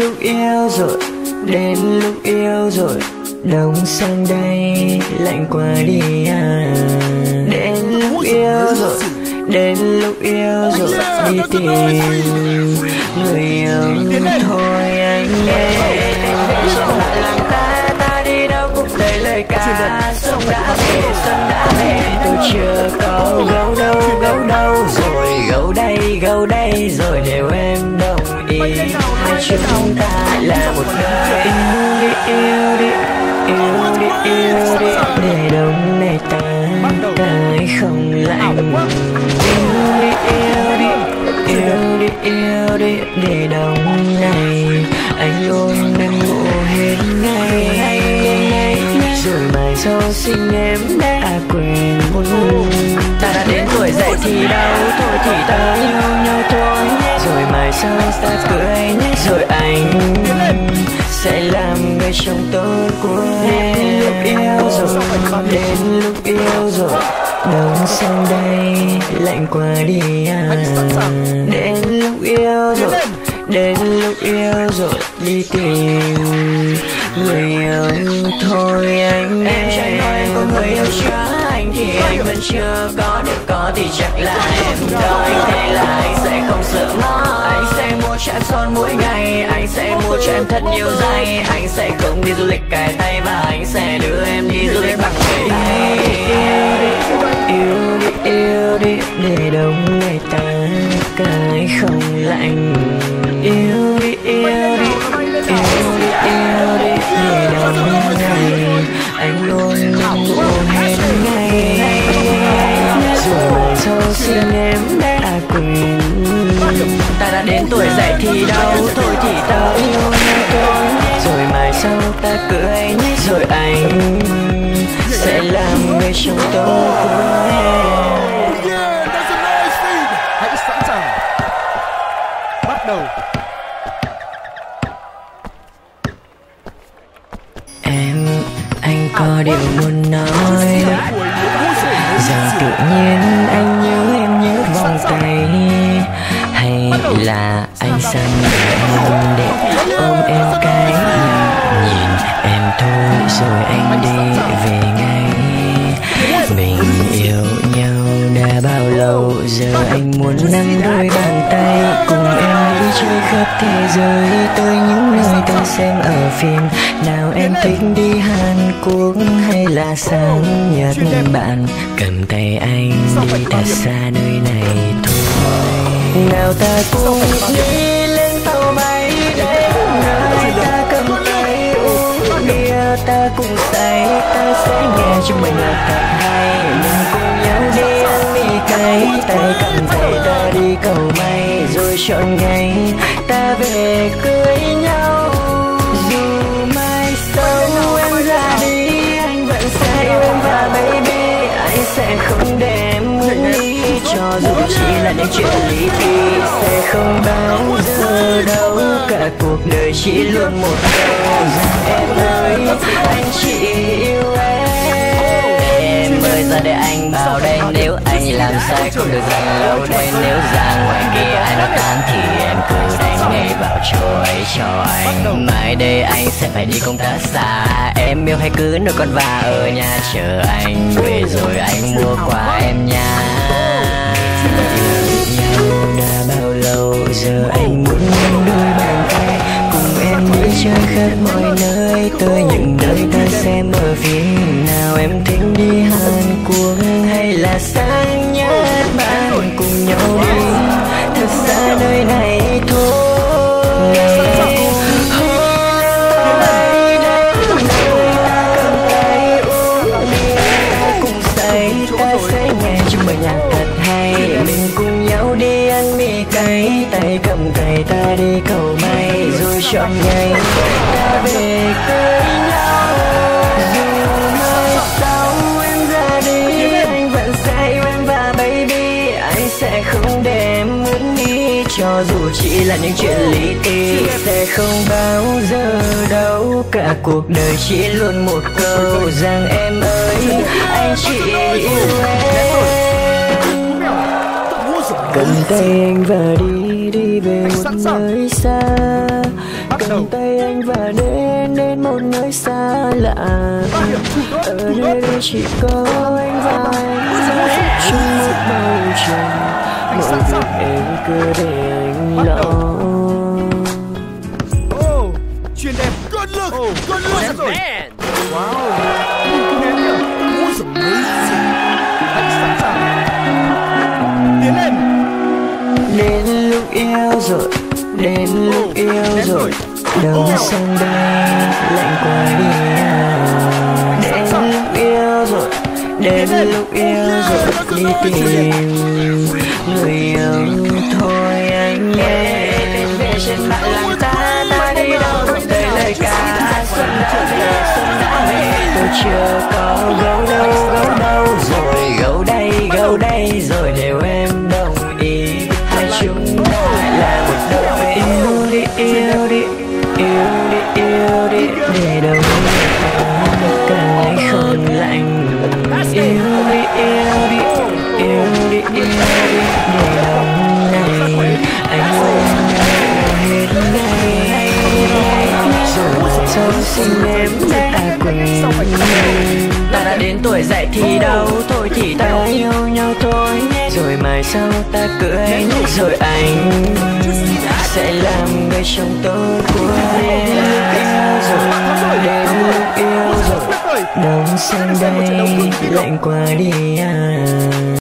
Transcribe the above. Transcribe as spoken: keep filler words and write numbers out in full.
lúc yêu rồi, đến lúc yêu rồi, đông sang đây lạnh qua đi à. Đến lúc yêu rồi, đến lúc yêu rồi, đi tìm người yêu thôi anh ơi. Trong lại làm ta, ta đi đâu cũng đầy lời ca. Sông đã về, xuân đã về, tôi chưa có gấu đâu, gấu đâu rồi, gấu đây, gấu đây rồi, đều em đồng ý. Hai chúng ta là một đời. Yêu đi, yêu đi, yêu đi, yêu đi, để đông này ta cái không lạnh. Yêu đi, yêu đi, yêu đi, yêu đi, để đông này anh ôm em ngủ hết ngày. Rồi mai sau sinh em đã quên một ta đã đến tuổi dậy thì đâu, thôi thì ta yêu nhau thôi. Rồi mai sau ta cưới nhé, rồi anh sẽ làm người chồng tốt của em. Lúc yêu rồi, đến lúc yêu rồi, đông sang đây lạnh qua đi à. Đến lúc yêu rồi, đến lúc yêu rồi, đi tìm người yêu thôi anh. Em chẳng nói em có người yêu chưa, anh thì anh vẫn chưa có, được có thì chắc là em đâu. Anh thế là anh sẽ không sợ mất, anh sẽ mua cho em son mỗi ngày, anh sẽ mua cho em thật nhiều giày, anh sẽ không đi du lịch cài tay và anh sẽ đưa em đi du lịch bằng người tay. Yêu đi, yêu đi, để đông ngày ta cái không lạnh. Yêu đi, yêu đi, yêu đi, yêu đi, để đông ngày anh luôn nằm ngủ hết ngày. Rồi mai sau xin em đã quên ta đã đến tuổi dậy thì đâu, thôi thì ta yêu nhau thôi. Rồi mai sau ta cưới nhé, rồi anh sẽ làm người chồng tốt của em. Hãy sẵn sàng bắt đầu. Em, anh có điều muốn nói rằng tự nhiên anh nhớ em nhớ vòng tay. Hay là anh sang nhà để ôm em cái nhìn em thôi rồi anh đi về ngay. Mình yêu nhau đã bao lâu, giờ anh muốn nắm đôi bàn tay cùng em đi chơi khắp thế giới, tới những nơi ta xem ở phim. Nào em thích đi Hàn Quốc hay là sang Nhật Bản, cầm tay anh đi thật xa nơi này thôi. Nào ta cùng đi lên tàu bay đến nơi ta cầm tay uống bia, ta cùng say, ta sẽ nghe trong mình là thật hay. Mình cùng nhau đi ăn mì cay, tay cầm tay ta đi cầu may, rồi chọn ngày ta về cưới nhau. Dù mai sau em ra đi, anh vẫn sẽ yêu em và baby, anh sẽ không để em muốn đi, cho dù chỉ là những chuyện lý thi. Sẽ không bao giờ đâu, cả cuộc đời chỉ luôn một câu rằng em ơi anh chỉ yêu em. Em ơi ra để anh bảo đây, nếu anh làm sai không được dành lâu đây. Nếu ra ngoài kia ai nói tan thì em cứ đánh ngay vào chỗ ấy cho anh. Mai đây anh sẽ phải đi công tác xa, em yêu hay cứ nuôi con và ở nhà chờ anh về rồi anh mua quà em nha. Đã bao lâu giờ anh muốn nắm đôi bàn tay cùng em đi chơi khắp mọi nơi, tới những nơi ta xem ở phim. Nào em thích đi Hàn Quốc hay là sang Nhật Bản, cùng nhau đi thật xa nơi này thôi. Nhạc thật hay, mình cùng nhau đi ăn mì cay, tay cầm tay ta đi cầu may, rồi chọn ngày ta về cưới nhau. Dù mai sau em ra đi, anh vẫn sẽ yêu em và baby, anh sẽ không để em muốn đi, cho dù chỉ là những chuyện lý ti. Sẽ không bao giờ đâu, cả cuộc đời chỉ luôn một câu rằng em ơi anh chỉ yêu em. Cầm tay anh và đi, đi về một nơi xa. cầm tay anh và đến đến một nơi xa lạ. Ở nơi đây chỉ có anh và anh chung một bầu trời. Mọi việc em cứ để anh lo. Chuyên đẹp, good look, good look rồi. Wow, kinh nén kìa. Ôi giời ơi, anh sẵn sàng. Tiến lên. Đến lúc yêu rồi, đến lúc yêu rồi, đâu sang đây lạnh quá đi à. Đến lúc yêu rồi, đến lúc yêu rồi, đi tìm người yêu thôi anh em. Về trên bạn làng ta, ta đi đâu không thấy lời ca. Xuân đã về, xuân đã về, tôi chưa có gấu đâu, gấu đâu rồi, gấu đây, gấu đây rồi, nếu em đồng ý hai chúng ta là một đôi. Yêu đi, yêu đi, yêu đi, yêu đi, để đâu có cái không lạnh. Yêu đi, yêu đi, yêu đi, yêu đi, để đông này anh ôm hết ngày. Rồi sau sinh em ta quên. Ta đã đến tuổi dậy thì đâu, thôi thì ta yêu nhau thôi. Rồi mai sau ta cưới, rồi anh sẽ làm người chồng tốt của em. Rồi đến lúc yêu rồi, đông sang đây lạnh quá đi à.